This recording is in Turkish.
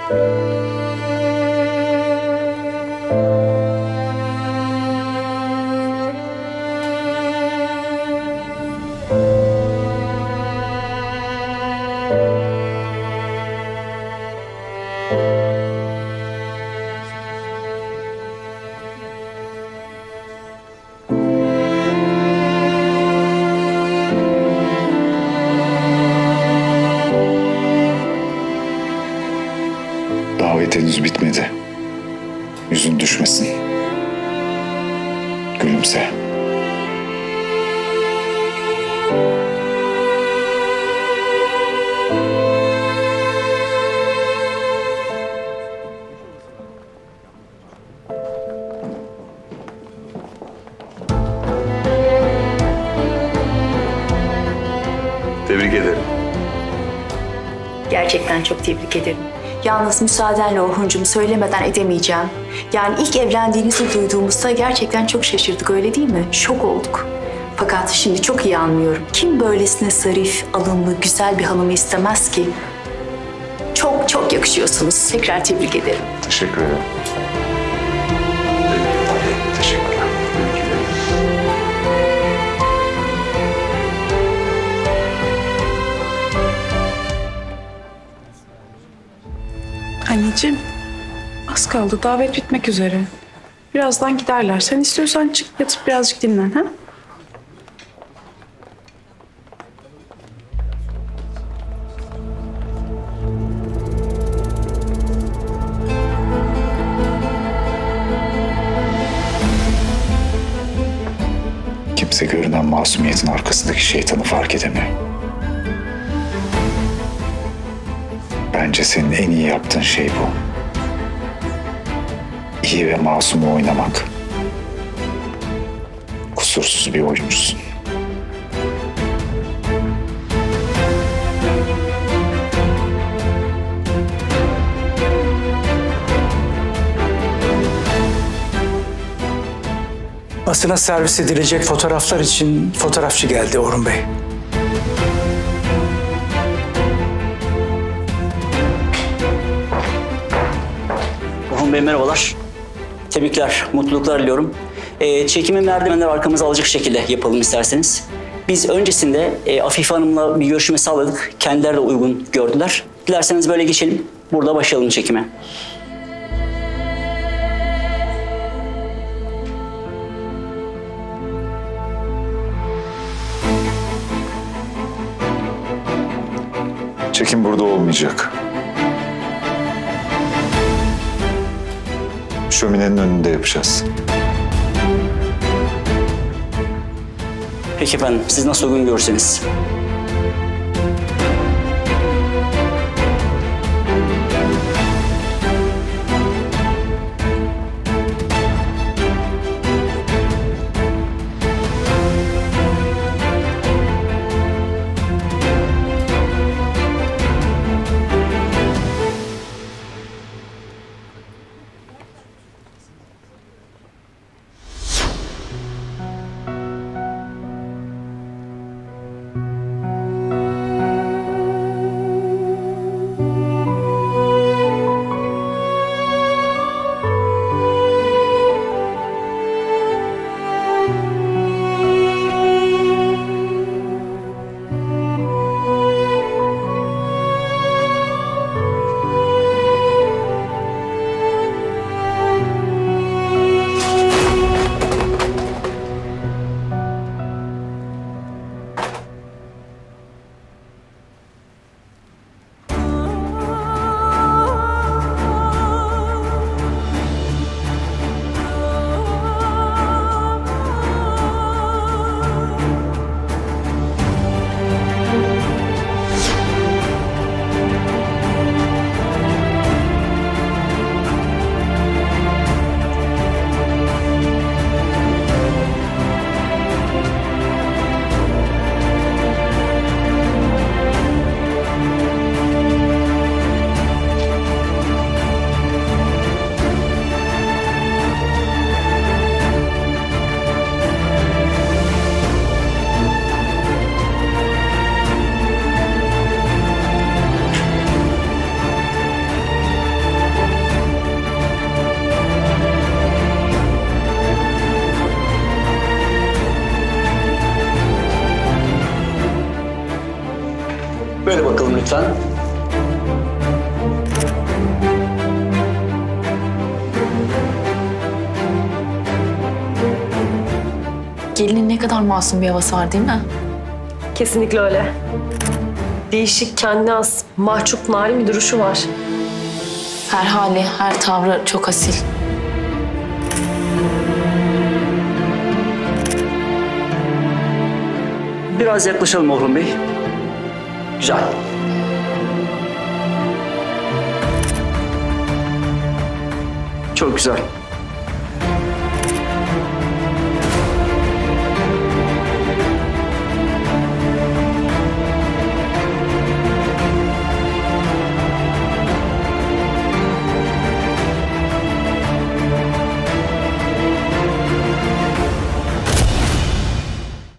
Davet henüz bitmedi. Yüzün düşmesin. Gülümse. Tebrik ederim. Gerçekten çok tebrik ederim. Yalnız müsaadenle Orhuncuğum, söylemeden edemeyeceğim. Yani ilk evlendiğinizi duyduğumuzda gerçekten çok şaşırdık, öyle değil mi? Şok olduk. Fakat şimdi çok iyi anlıyorum. Kim böylesine zarif, alımlı, güzel bir hanımı istemez ki? Çok çok yakışıyorsunuz. Tekrar tebrik ederim. Teşekkür ederim. Teşekkürler. Anneciğim, az kaldı. Davet bitmek üzere. Birazdan giderler. Sen istiyorsan çık, yatıp birazcık dinlen, ha? Kimse görünen masumiyetin arkasındaki şeytanı fark edemiyor. Bence senin en iyi yaptığın şey bu. İyi ve masumu oynamak. Kusursuz bir oyuncusun. Basına servis edilecek fotoğraflar için fotoğrafçı geldi Orhun Bey. Orhun Bey merhabalar. Tebrikler, mutluluklar diliyorum. Çekimi merdivenler arkamıza alacak şekilde yapalım isterseniz. Biz öncesinde Afife Hanım'la bir görüşme sağladık. Kendileri de uygun gördüler. Dilerseniz böyle geçelim. Burada başlayalım çekime. Çekim burada olmayacak. Şöminenin önünde yapacağız. Peki efendim, siz nasıl uygun görürseniz. Böyle bakalım lütfen. Gelinin ne kadar masum bir havası var değil mi? Kesinlikle öyle. Değişik, kendine has, mahcup, narin bir duruşu var. Her hali, her tavrı çok asil. Biraz yaklaşalım Orhun Bey. Güzel. Çok güzel.